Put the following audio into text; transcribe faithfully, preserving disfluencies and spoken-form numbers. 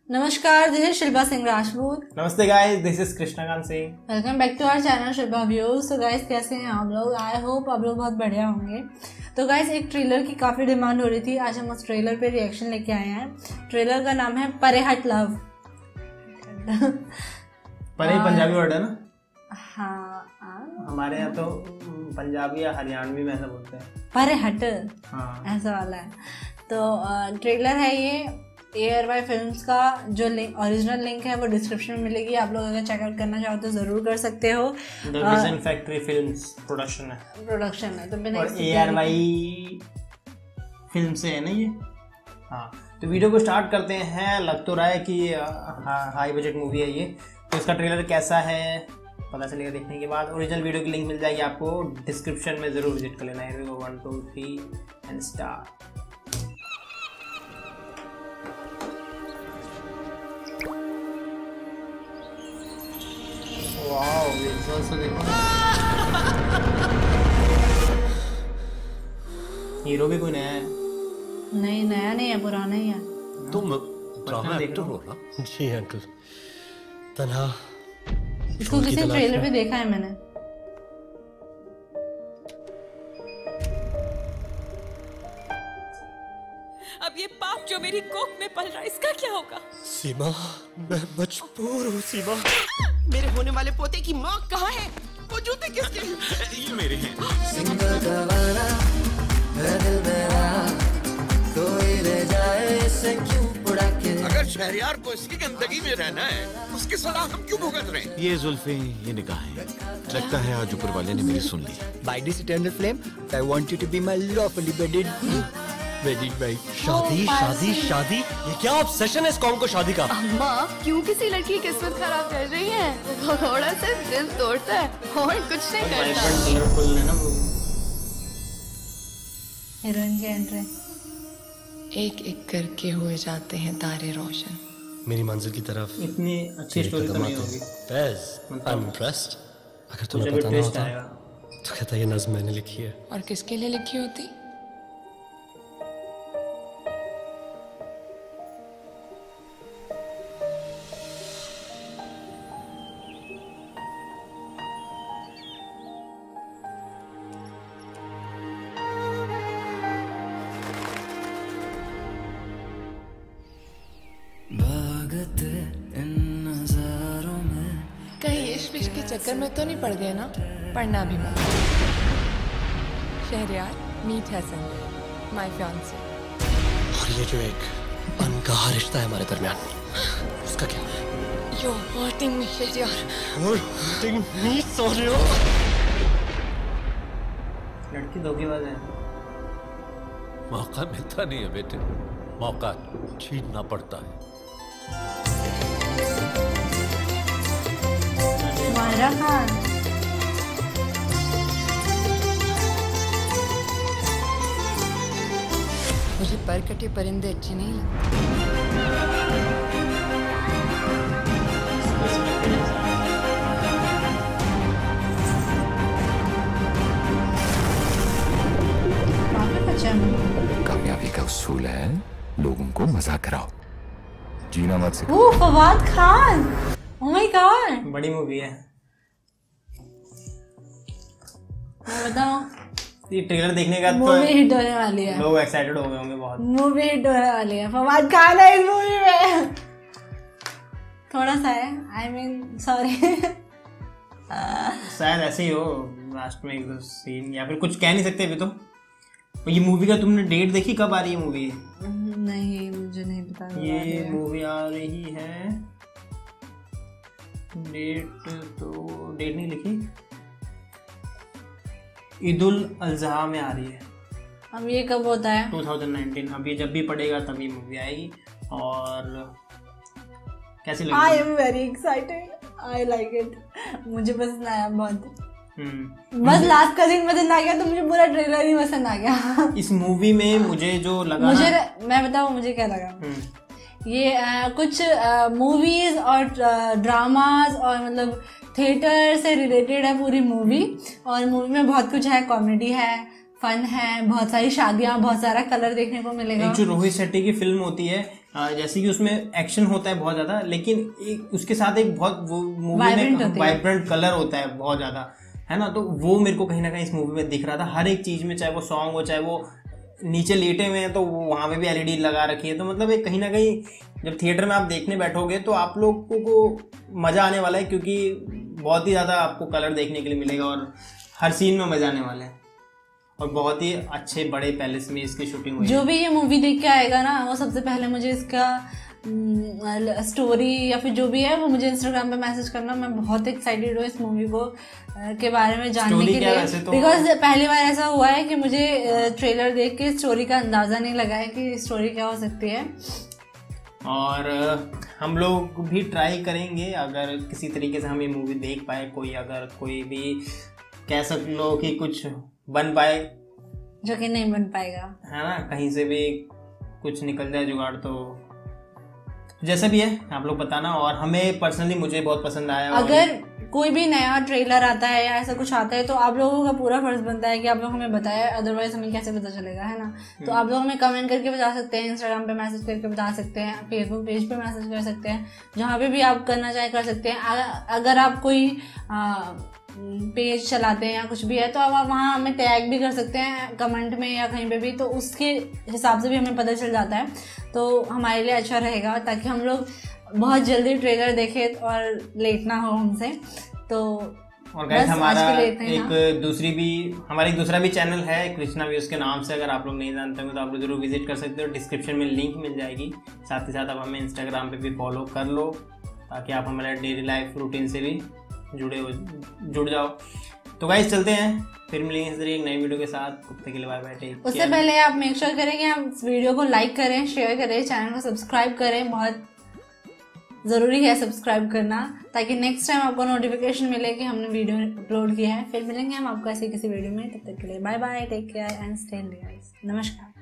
नमस्कार, this is Shilpa Singh Rajput. नमस्ते guys, this is Krishnakant Singh. Welcome back to our channel Shilpa views. तो guys कैसे हैं आप लोग? आई होप आप लोग बहुत बढ़िया होंगे। तो गाइस एक ट्रेलर की काफ़ी डिमांड हो रही थी, आज हम उस ट्रेलर पे रिएक्शन लेके आए हैं। ट्रेलर का नाम है परे हट लव। परे पंजाबी वर्ड है ना? हाँ, हाँ हमारे यहाँ तो पंजाबी या हरियाणवी में ऐसा बोलते हैं, परे हट। हाँ ऐसा वाला है। तो ट्रेलर है ये ए आर वाई फिल्म्स का। जो लिंक ओरिजिनल लिंक है वो डिस्क्रिप्शन में मिलेगी, आप लोग अगर चेकआउट करना चाहो तो ज़रूर कर सकते हो। The vision factory films production है प्रोडक्शन है तो और ए आर वाई फिल्म से है ना ये। हाँ, तो वीडियो को स्टार्ट करते हैं। लग तो रहा है कि हाँ हाई बजट मूवी है ये। तो इसका ट्रेलर कैसा है पता चलेगा देखने के बाद। ओरिजिनल वीडियो की लिंक मिल जाएगी आपको डिस्क्रिप्शन में, ज़रूर विजिट कर लेना है। One two three and start. Wow, visuals तो देखो। हीरो भी कोई नया है? नहीं, नया नहीं है, पुराना ही है। तुम ड्रामा एक्टर हो ना? जी अंकल। तन्हा इसको किसी ट्रेलर पे देखा है मैंने। अब ये पाप जो मेरी कोख में पल रहा है, इसका क्या होगा? सीमा, मैं मजबूर हूँ सीमा। मेरे होने वाले पोते की माँ कहाँ है? वो जूते किसके? ये मेरे हैं। कोई ले जाए इसे क्यों उड़ा के। अगर शहरयार को इसकी गंदगी में रहना है, उसकी सलाह हम क्यों भुगत रहे हैं? ये जुल्फे, ये निगाहें, लगता है आज ऊपर वाले ने मेरी सुन ली। By this eternal flame, I want you to be my lawfully wedded, wedded wife. शादी शादी शादी, ये क्या ऑब्सेशन है इस कौम को शादी का? अम्मा क्यों किसी लड़की की किस्मत खराब कर रही है? वो थोड़ा सा दिल तोड़ता है और कुछ नहीं करता। कलरफुल है ना वो। हीरोइन की एंट्री। एक एक करके हुए जाते हैं तारे रोशन। मेरी मंजिल की तरफ इतनी अच्छी स्टोरी तो नहीं होगी। Faiz, I am impressed. अगर तुम्हें मुझे पता भी ना ट्विस्ट होता आएगा। तो कहता ये नज़्म मैंने लिखी है। और किसके लिए लिखी होती? कहीं इश्क विश्क के चक्कर में तो नहीं पड़ गए ना? पढ़ना भी मत। Shahryar, meet Hasan, my fiance. और ये जो एक अनकहा रिश्ता है हमारे दरमियान, उसका क्या? You're hurting me, Shahryar. You're hurting me, Sonia। लड़की धोखेबाज है। मौका मिलता नहीं है बेटे, मौका छीनना पड़ता है। मायरा खान। मुझे पर कटे परिंदे अच्छे नहीं लगते। काफी अच्छा है। कामयाबी का उसूल है लोगों को मजाक कराओ, जीना मत सिखाओ। Oh, Fawad Khan. Oh my god, बड़ी मूवी है। मैं बताऊं, ये ट्रेलर देखने का तो मूवी हिट होने वाली है। लोग एक्साइटेड हो गए होंगे बहुत। मूवी हिट होने वाली है। फवाद खान है इस मूवी में। थोड़ा सा है, आई मीन सॉरी। शायद ऐसे ही हो, लास्ट में एक दो सीन या फिर कुछ कह नहीं सकते अभी तो। और ये मूवी का तुमने डेट देखी, कब आ रही है मूवी? नहीं, मुझे नहीं पता। ये मूवी आ रही है, डेट तो डेट नहीं लिखी, ईदुल अज़हा में आ रही है। अब ये कब होता है? दो हज़ार उन्नीस। अब ये जब भी पड़ेगा तभी मूवी आएगी। और कैसी लगी? I am very excited, I like it. मुझे पसंद आया बहुत। बस लास्ट का सीन पसंद आ गया तो मुझे पूरा ट्रेलर ही पसंद आ गया। इस मूवी में मुझे जो लगा, मुझे मैं बताऊँ मुझे क्या लगा। ये आ, कुछ मूवीज और ड्रामाज और मतलब थिएटर से रिलेटेड है पूरी मूवी। और मूवी में बहुत कुछ है, कॉमेडी है, फन है, बहुत सारी शादियां, बहुत सारा कलर देखने को मिलेगा। एक जो रोहित शेट्टी की फिल्म होती है जैसे कि उसमें एक्शन होता है बहुत ज़्यादा, लेकिन एक उसके साथ एक बहुत वो मूवी में वाइब्रेंट कलर होता है बहुत ज़्यादा, है ना। तो वो मेरे को कहीं ना कहीं इस मूवी में दिख रहा था हर एक चीज़ में, चाहे वो सॉन्ग हो, चाहे वो नीचे लेटे हुए हैं तो वहाँ पे भी एलईडी लगा रखी है। तो मतलब एक कहीं ना कहीं जब थिएटर में आप देखने बैठोगे तो आप लोगों को मज़ा आने वाला है, क्योंकि बहुत ही ज़्यादा आपको कलर देखने के लिए मिलेगा और हर सीन में मज़ा आने वाला है। और बहुत ही अच्छे बड़े पैलेस में इसकी शूटिंग हुई। जो भी ये मूवी देख के आएगा ना, वो सबसे पहले मुझे इसका स्टोरी या फिर जो भी है वो मुझे इंस्टाग्राम पे मैसेज करना। मैं बहुत एक्साइटेड हूँ इस मूवी को के बारे में जानने के लिए, बिकॉज तो पहली बार ऐसा हुआ है कि मुझे ट्रेलर देख के स्टोरी का अंदाज़ा नहीं लगा है कि स्टोरी क्या हो सकती है। और हम लोग भी ट्राई करेंगे अगर किसी तरीके से हम ये मूवी देख पाए, कोई अगर कोई भी कह सक लो कि कुछ बन पाए, जो कि नहीं बन पाएगा, है ना, कहीं से भी कुछ निकल जाए जुगाड़, तो जैसा भी है आप लोग बताना। और हमें पर्सनली मुझे बहुत पसंद आया। अगर कोई भी नया ट्रेलर आता है या ऐसा कुछ आता है तो आप लोगों का पूरा फर्ज बनता है कि आप लोग हमें बताएं, अदरवाइज हमें कैसे पता चलेगा, है ना। तो आप लोग हमें कमेंट करके बता सकते हैं, इंस्टाग्राम पे मैसेज करके बता सकते हैं, फेसबुक पेज पे मैसेज कर सकते हैं, जहाँ पे भी आप करना चाहे कर सकते हैं। अगर आप कोई पेज चलाते हैं या कुछ भी है तो आप वहाँ हमें टैग भी कर सकते हैं कमेंट में या कहीं पे भी, तो उसके हिसाब से भी हमें पता चल जाता है, तो हमारे लिए अच्छा रहेगा, ताकि हम लोग बहुत जल्दी ट्रेलर देखें और लेट ना हो हमसे। तो और गाइस हमारा एक दूसरी भी हमारा एक दूसरा भी चैनल है कृष्णा व्यूज के नाम से, अगर आप लोग नहीं जानते हो तो आप लोग जरूर विजिट कर सकते हो, डिस्क्रिप्शन में लिंक मिल जाएगी। साथ ही साथ आप हमें इंस्टाग्राम पे भी फॉलो कर लो, ताकि आप हमारे डेली लाइफ रूटीन से भी जुड़े हो जुड़ जाओ। तो गाइस चलते हैं, फिर मिलेंगे इस तरीके एक नई वीडियो के साथ। तब तक के लिए बाय बाय, टेक। उससे पहले आप मेक श्योर करें कि आप इस वीडियो को लाइक करें, शेयर करें, चैनल को सब्सक्राइब करें, बहुत ज़रूरी है सब्सक्राइब करना, ताकि नेक्स्ट टाइम आपको नोटिफिकेशन मिले कि हमने वीडियो अपलोड किया है। फिर मिलेंगे हम आपको ऐसे किसी वीडियो में, तब तक के लिए bye bye, take care and stay Hindi guys. नमस्कार।